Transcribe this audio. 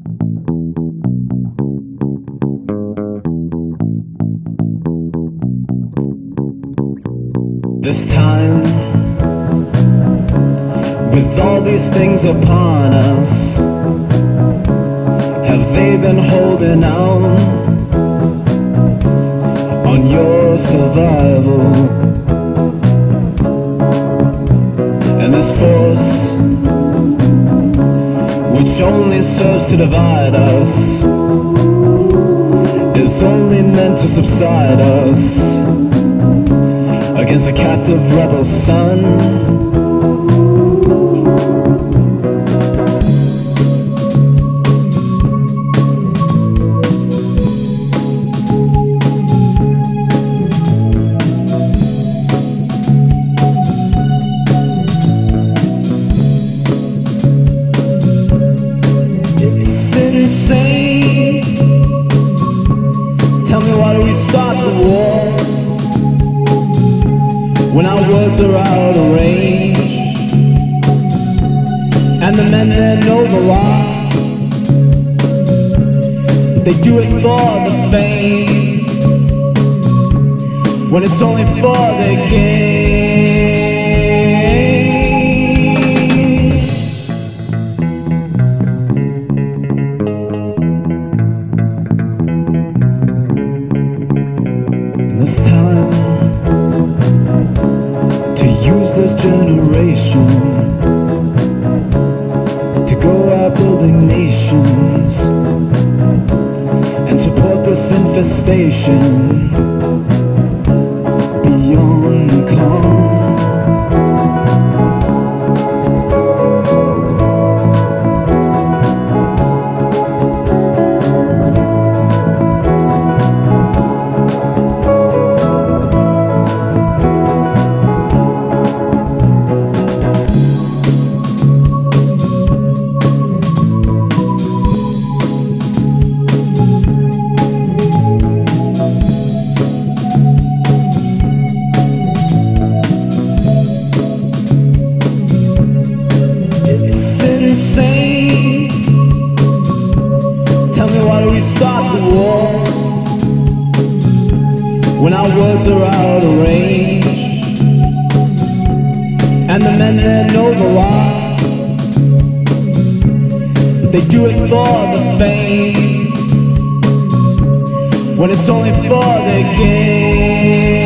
This time, with all these things upon us, have they been holding out on your survival? And this force, which only serves to divide us, is only meant to subside us against a captive rebel son. It's insane. Tell me, why do we start the wars when our words are out of range, and the men there know the lie, but they do it for the fame, when it's only for their gain. And this time, use this generation to go out building nations and support this infestation beyond calm. Insane. Tell me, why do we start the wars when our words are out of range, and the men there know the lie, but they do it for the fame, when it's only for their gain.